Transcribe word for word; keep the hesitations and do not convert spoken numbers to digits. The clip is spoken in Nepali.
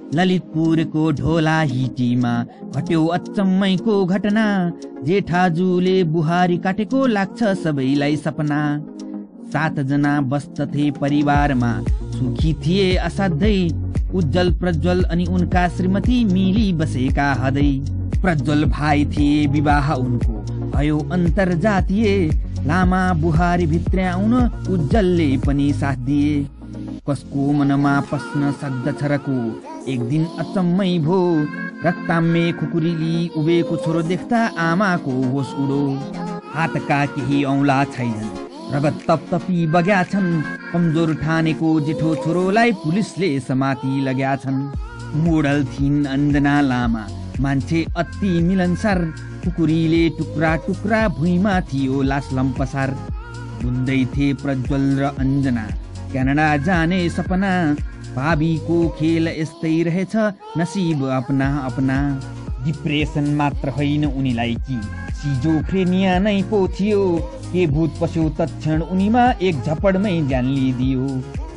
ललितपुरको ढोला हिटीमा घट्यो अचम्मैको घटना। जेठाजुले बुहारी काटेको लाग्छ सबैलाई सपना। सातजना बस्दथे परिवारमा, सुखी थिए असाध्यै। उज्जवल प्रज्वल अनि उनका श्रीमती मिली बसेका हदै। प्रज्वल भाइ थिए, विवाह उनको भयो अन्तर्जातीय। लामा बुहारी भित्र्याउन उज्जवलले पनि साथ दिए। कसको मनमा पस्न सक्दछ र को एक दिन अचम्मै भो। रक्ताम्मे खुकुरीली उभेको छोरो देख्दा आमाको होस उडो। हातका केही औँला छैनन्, रगत तपतपी बग्या छन्। कमजोर ठानेको जेठो छोरोलाई पुलिसले समाती लग्या छन्। मोडल थिइन् अञ्जना लामा, मान्छे अति मिलनसार। खुकुरीले टुक्रा टुक्रा भुइँमा थियो लास लम्पसार। बुन्दै थिए प्रज्वल र अञ्जना क्यानाडा जाने सपना। भावीको खेल यस्तै रहेछ, नसिब अपना अपना। डिप्रेसन मात्र होइन उनीलाई कि सिजोफ्रेनिया नै पो थियो। के भूत पस्यो तत्क्षण उनीमा, एक झपडमै ज्यान लिइदियो।